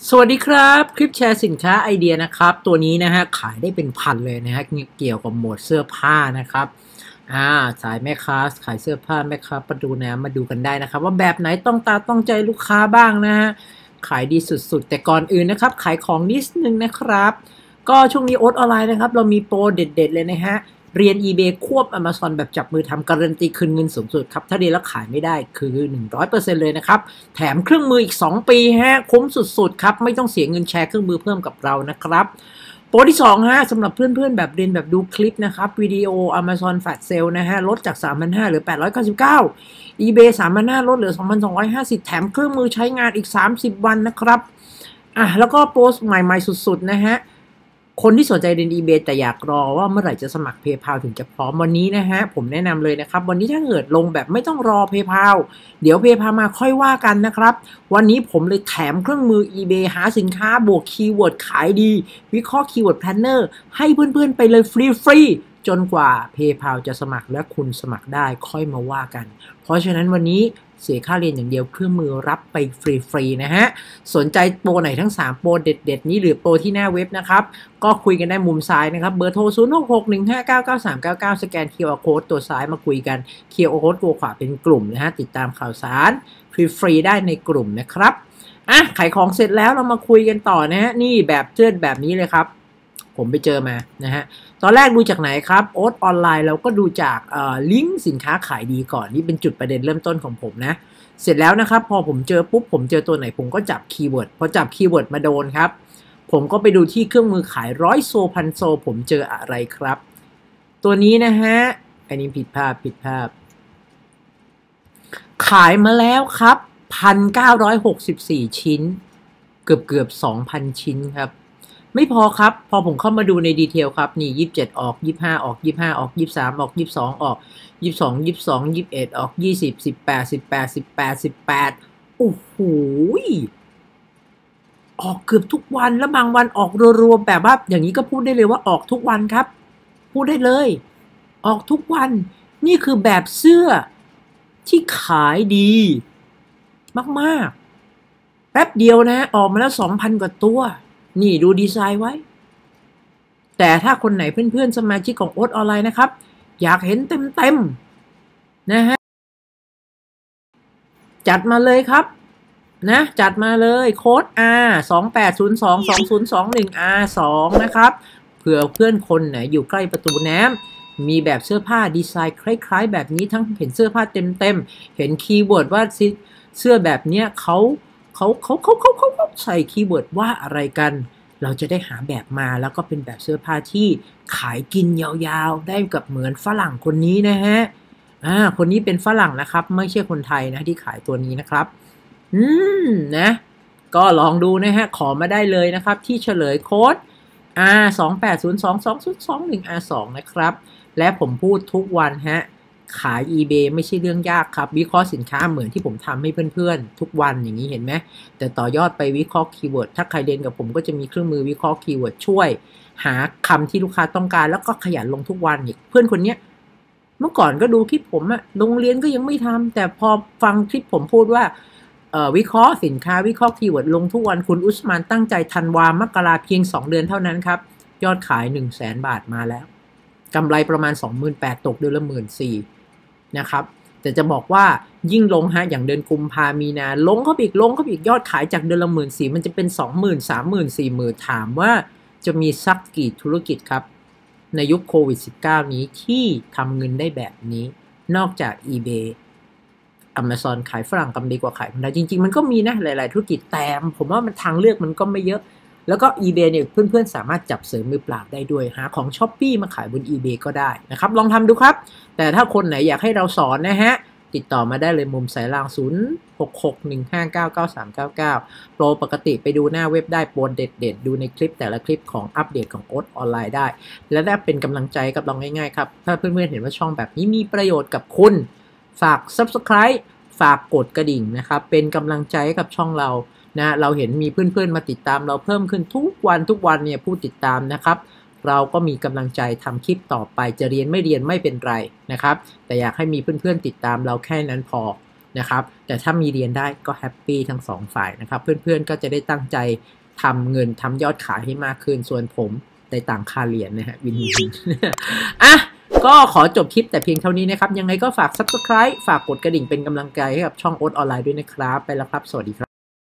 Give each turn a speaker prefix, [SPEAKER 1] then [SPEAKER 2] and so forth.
[SPEAKER 1] สวัสดีครับคลิปแชร์สินค้าไอเดียนะครับตัวนี้นะฮะขายได้เป็นพันเลยนะฮะเกี่ยวกับหมวดเสื้อผ้านะครับสายแม่ค้าขายเสื้อผ้าแม่ค้าประตูน้ำมาดูกันได้นะครับว่าแบบไหนต้องตาต้องใจลูกค้าบ้างนะฮะขายดีสุดๆแต่ก่อนอื่นนะครับขายของนิดนึงนะครับก็ช่วงนี้โอ๊ตออนไลน์นะครับเรามีโปรเด็ดๆเลยนะฮะเรียน eBay ควบ Amazon แบบจับมือทำการันตีคืนเงินสูงสุดครับถ้าเรียนแล้วขายไม่ได้คือ 100% เลยนะครับแถมเครื่องมืออีก2ปีฮะคุ้มสุดๆครับไม่ต้องเสียเงินแชร์เครื่องมือเพิ่มกับเรานะครับโปรที่2ฮะสำหรับเพื่อนๆแบบเรียนแบบดูคลิปนะครับวิดีโอ Amazon Flash Sale นะฮะลดจาก 3,500 เหลือ 899 eBay 3,500 ลดเหลือ 2,250 แถมเครื่องมือใช้งานอีก30 วันนะครับแล้วก็โปรใหม่ๆสุดๆนะฮะคนที่สนใจเรียน eBay แต่อยากรอว่าเมื่อไหร่จะสมัคร PayPal ถึงจะพร้อมวันนี้นะฮะผมแนะนำเลยนะครับวันนี้ถ้าเกิดลงแบบไม่ต้องรอ PayPal เดี๋ยว PayPal มาค่อยว่ากันนะครับวันนี้ผมเลยแถมเครื่องมือ eBay หาสินค้าบวกคีย์เวิร์ดขายดีวิเคราะห์คีย์เวิร์ดแพลนเนอร์ให้เพื่อนๆไปเลยฟรีๆจนกว่า PayPal จะสมัครและคุณสมัครได้ค่อยมาว่ากันเพราะฉะนั้นวันนี้เสียค่าเรียนอย่างเดียวเครื่องมือรับไปฟรีๆนะฮะสนใจโปรไหนทั้ง3โปรเด็ดๆนี้หรือโปรที่หน้าเว็บนะครับก็คุยกันได้มุมซ้ายนะครับเบอร์โทร 0661599399 สแกน QR Code ตัวซ้ายมาคุยกัน QR Code ตัวขวาเป็นกลุ่มนะฮะติดตามข่าวสารฟรีๆได้ในกลุ่มนะครับขายของเสร็จแล้วเรามาคุยกันต่อนะฮะนี่แบบเสื้อแบบนี้เลยครับผมไปเจอมานะฮะตอนแรกดูจากไหนครับโอ๊ตออนไลน์เราก็ดูจากลิงก์สินค้าขายดีก่อนนี่เป็นจุดประเด็นเริ่มต้นของผมนะเสร็จแล้วนะครับพอผมเจอปุ๊บผมเจอตัวไหนผมก็จับคีย์เวิร์ดพอจับคีย์เวิร์ดมาโดนครับผมก็ไปดูที่เครื่องมือขาย100 โซพันโซผมเจออะไรครับตัวนี้นะฮะอันนี้ผิดภาพขายมาแล้วครับ1,964 ชิ้นเกือบ 2,000 ชิ้นครับไม่พอครับพอผมเข้ามาดูในดีเทลครับนี่27ออก25ออก25ออก23ออก22ออก22 22 21ออก20 18โอ้โหออกเกือบทุกวันแล้วบางวันออกรวมๆแบบว่าอย่างนี้ก็พูดได้เลยว่าออกทุกวันครับพูดได้เลยออกทุกวันนี่คือแบบเสื้อที่ขายดีมากๆแป๊บเดียวนะออกมาแล้ว 2,000 กว่าตัวนี่ดูดีไซน์ไว้แต่ถ้าคนไหนเพื่อนๆสมาชิกของโอ๊ตออนไลน์นะครับอยากเห็นเต็มๆนะฮะจัดมาเลยครับนะจัดมาเลยโค้ด R 28022021 R2 นะครับเผื่อเพื่อนคนไหนอยู่ใกล้ประตูน้ำมีแบบเสื้อผ้าดีไซน์คล้ายๆแบบนี้ทั้งเห็นเสื้อผ้าเต็มๆเห็นคีย์เวิร์ดว่าเสื้อแบบเนี้ยเขาใส่คีย์เวิร์ดว่าอะไรกันเราจะได้หาแบบมาแล้วก็เป็นแบบเสื้อผ้าที่ขายกินยาวๆได้กับเหมือนฝรั่งคนนี้นะฮะคนนี้เป็นฝรั่งนะครับไม่ใช่คนไทยนะที่ขายตัวนี้นะครับนะก็ลองดูนะฮะขอมาได้เลยนะครับที่เฉลยโค้ด R 28022021 R2 นะครับและผมพูดทุกวันฮะขาย eBay ไม่ใช่เรื่องยากครับวิเคราะห์สินค้าเหมือนที่ผมทำให้เพื่อนๆทุกวันอย่างนี้เห็นไหมแต่ต่อยอดไปวิเคราะห์คีย์เวิร์ดถ้าใครเรียนกับผมก็จะมีเครื่องมือวิเคราะห์คีย์เวิร์ดช่วยหาคำที่ลูกค้าต้องการแล้วก็ขยันลงทุกวันอีกเพื่อนคนนี้เมื่อก่อนก็ดูคลิปผมอะโรงเรียนก็ยังไม่ทำแต่พอฟังคลิปผมพูดว่าวิเคราะห์สินค้าวิเคราะห์คีย์เวิร์ดลงทุกวันคุณอุสมานตั้งใจธันวามกราเพียง2 เดือนเท่านั้นครับยอดขาย 100,000 บาทมาแล้วกำไรประมาณ 28,000 ตกเดือนละ 14,000 นะครับแต่จะบอกว่ายิ่งลงฮะอย่างเดือนกุมภามีนาลงเข้าอีกยอดขายจากเดือนละ 14,000 มันจะเป็น 20,000 30,000 40,000 ถามว่าจะมีสักกี่ธุรกิจครับในยุคโควิด -19 นี้ที่ทำเงินได้แบบนี้นอกจาก eBay Amazon ขายฝรั่งกำไรกว่าขายคนไทยจริงๆมันก็มีนะหลายๆธุรกิจแต่ผมว่ามันทางเลือกมันก็ไม่เยอะแล้วก็ eBay เนี่ยเพื่อนๆสามารถจับเสริมมือเปล่าได้ด้วยหาของ Shopee มาขายบน eBay ก็ได้นะครับลองทำดูครับแต่ถ้าคนไหนอยากให้เราสอนนะฮะติดต่อมาได้เลยมุมสายล่าง0661599399โปรปกติไปดูหน้าเว็บได้โปรเด็ดๆดูในคลิปแต่ละคลิปของอัปเดตของโอ๊ตออนไลน์ได้และได้เป็นกำลังใจกับเราง่ายๆครับถ้าเพื่อนๆเห็นว่าช่องแบบนี้มีประโยชน์กับคุณฝาก Subscribe ฝากกดกระดิ่งนะครับเป็นกำลังใจกับช่องเรานะเราเห็นมีเพื่อนๆมาติดตามเราเพิ่มขึ้นทุกวันเนี่ยผู้ติดตามนะครับเราก็มีกำลังใจทำคลิปต่อไปจะเรียนไม่เป็นไรนะครับแต่อยากให้มีเพื่อนๆติดตามเราแค่นั้นพอนะครับแต่ถ้ามีเรียนได้ก็แฮปปี้ทั้ง2ฝ่ายนะครับเพื่อนๆก็จะได้ตั้งใจทำเงินทำยอดขายให้มากขึ้นส่วนผมได้ต่างค่าเรียนนะฮะวินวินอ่ะก็ขอจบคลิปแต่เพียงเท่านี้นะครับยังไงก็ฝาก Subscribe ฝากกดกระดิ่งเป็นกำลังใจให้กับช่องโอ๊ตออนไลน์ด้วยนะครับไปแล้วครับสวัสดีครับ